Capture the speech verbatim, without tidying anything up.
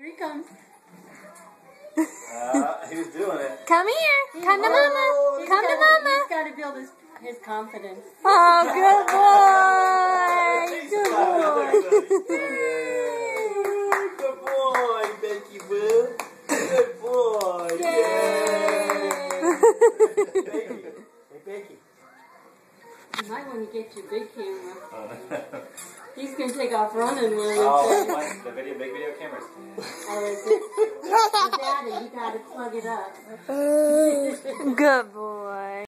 Here he comes. Uh, he was doing it. Come here. He- Come to mama. He's Come to gotta- mama. He's got to build his, his confidence. Oh, good boy. Good boy. Good boy, Becky Boo. Good boy. Yay. Becky. Hey, Becky. You might want to get your big camera. He's going to take off running when Oh, it's my, the video, big video cameras. or is it? Daddy, you got to plug it up. Good boy.